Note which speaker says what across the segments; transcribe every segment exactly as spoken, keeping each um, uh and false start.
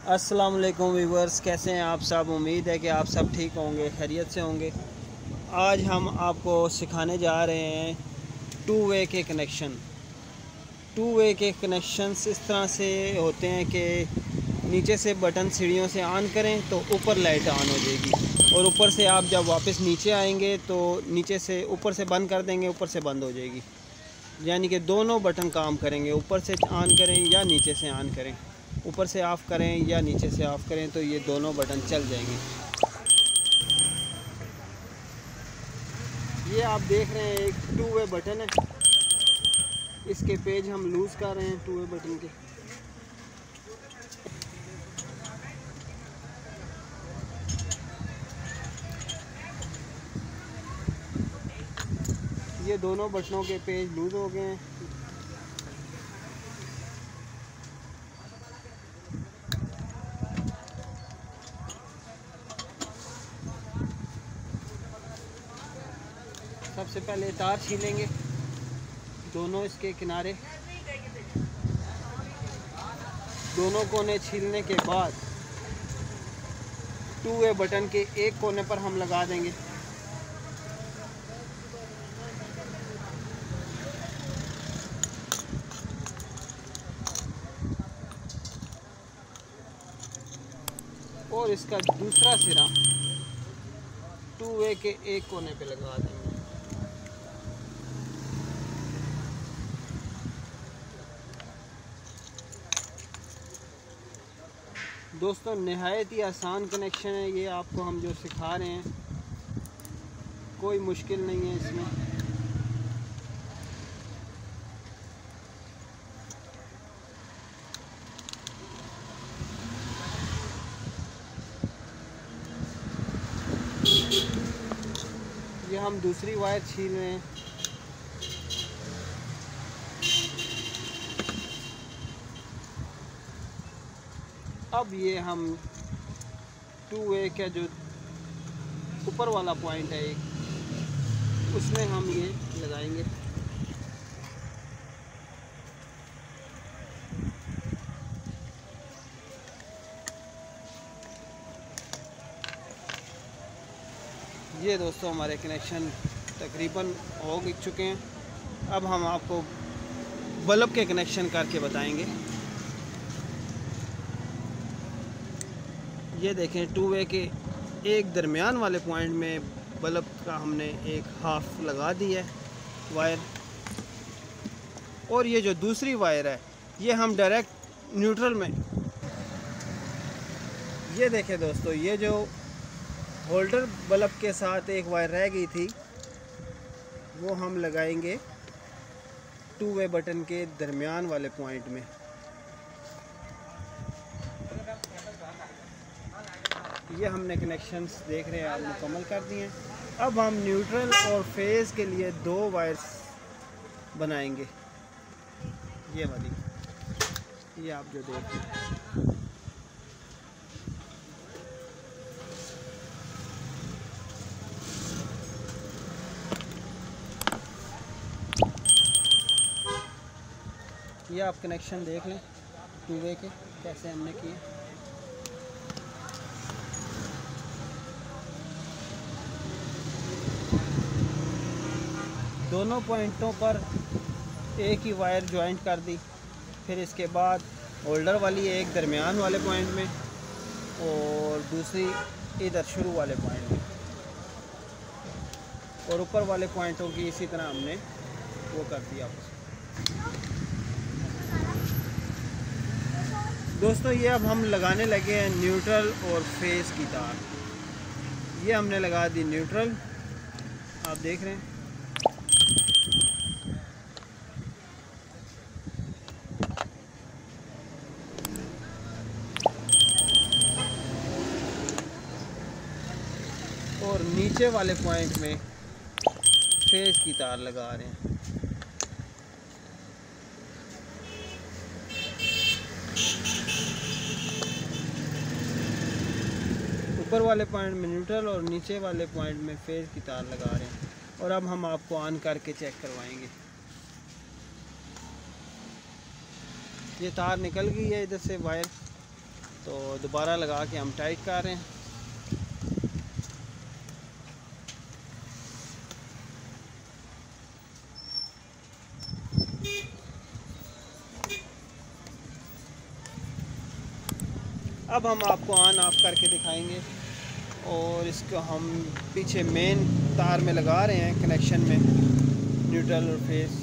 Speaker 1: अस्सलाम वालेकुम व्यूवर्स, कैसे हैं आप सब। उम्मीद है कि आप सब ठीक होंगे, खैरियत से होंगे। आज हम आपको सिखाने जा रहे हैं टू वे के कनेक्शन। टू वे के कनेक्शंस इस तरह से होते हैं कि नीचे से बटन सीढ़ियों से ऑन करें तो ऊपर लाइट ऑन हो जाएगी, और ऊपर से आप जब वापस नीचे आएंगे तो नीचे से ऊपर से बंद कर देंगे, ऊपर से बंद हो जाएगी। यानी कि दोनों बटन काम करेंगे, ऊपर से ऑन करें या नीचे से ऑन करें, ऊपर से ऑफ़ करें या नीचे से ऑफ़ करें, तो ये दोनों बटन चल जाएंगे। ये आप देख रहे हैं एक टू वे बटन है, इसके पेज हम लूज़ कर रहे हैं टू वे बटन के। ये दोनों बटनों के पेज लूज़ हो गए हैं। सबसे पहले तार छीलेंगे, दोनों इसके किनारे, दोनों कोने छीलने के बाद टू वे बटन के एक कोने पर हम लगा देंगे। और इसका दूसरा सिरा टू वे के एक कोने पे लगा देंगे। दोस्तों, नहायत ही आसान कनेक्शन है ये, आपको हम जो सिखा रहे हैं, कोई मुश्किल नहीं है इसमें। ये हम दूसरी वायर छील रहे हैं। अब ये हम टू वे का जो ऊपर वाला पॉइंट है एक, उसमें हम ये लगाएंगे। ये दोस्तों हमारे कनेक्शन तकरीबन हो चुके हैं। अब हम आपको बल्ब के कनेक्शन करके बताएंगे। ये देखें, टू वे के एक दरमियान वाले पॉइंट में बल्ब का हमने एक हाफ लगा दी है वायर, और ये जो दूसरी वायर है ये हम डायरेक्ट न्यूट्रल में, ये देखें दोस्तों, ये जो होल्डर बल्ब के साथ एक वायर रह गई थी वो हम लगाएंगे टू वे बटन के दरमियान वाले पॉइंट में। ये हमने कनेक्शंस देख रहे हैं आप मुकम्मल कर दिए हैं। अब हम न्यूट्रल और फेज़ के लिए दो वायर्स बनाएंगे। ये वाली, ये आप जो देख रहे हैं, ये आप कनेक्शन देख लें टू वे के कैसे हमने किए। दोनों पॉइंटों पर एक ही वायर ज्वाइंट कर दी, फिर इसके बाद होल्डर वाली एक दरमियान वाले पॉइंट में और दूसरी इधर शुरू वाले पॉइंट में, और ऊपर वाले पॉइंटों की इसी तरह हमने वो कर दिया। दोस्तों, ये अब हम लगाने लगे हैं न्यूट्रल और फेज़ की तार। ये हमने लगा दी न्यूट्रल, आप देख रहे हैं। और नीचे वाले पॉइंट में फेज़ की तार लगा रहे हैं। ऊपर वाले पॉइंट में न्यूट्रल और नीचे वाले पॉइंट में फेज़ की तार लगा रहे हैं। और अब हम आपको ऑन करके चेक करवाएंगे। ये तार निकल गई है इधर से वायर, तो दोबारा लगा के हम टाइट कर रहे हैं। अब हम आपको ऑन ऑफ करके दिखाएंगे और इसको हम पीछे मेन तार में लगा रहे हैं कनेक्शन में, न्यूट्रल और फेस।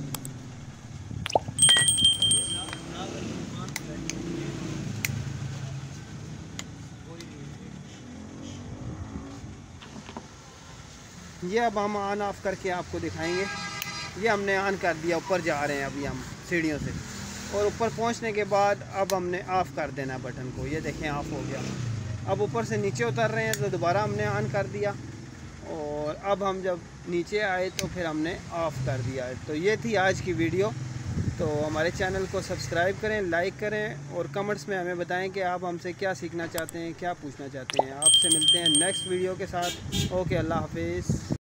Speaker 1: ये अब हम ऑन ऑफ करके आपको दिखाएंगे। ये हमने ऑन कर दिया, ऊपर जा रहे हैं अभी हम सीढ़ियों से, और ऊपर पहुंचने के बाद अब हमने ऑफ़ कर देना बटन को। ये देखें ऑफ़ हो गया। अब ऊपर से नीचे उतर रहे हैं तो दोबारा हमने ऑन कर दिया, और अब हम जब नीचे आए तो फिर हमने ऑफ़ कर दिया। तो ये थी आज की वीडियो। तो हमारे चैनल को सब्सक्राइब करें, लाइक करें और कमेंट्स में हमें बताएं कि आप हमसे क्या सीखना चाहते हैं, क्या पूछना चाहते हैं। आपसे मिलते हैं नेक्स्ट वीडियो के साथ। ओके, अल्लाह हाफिज़।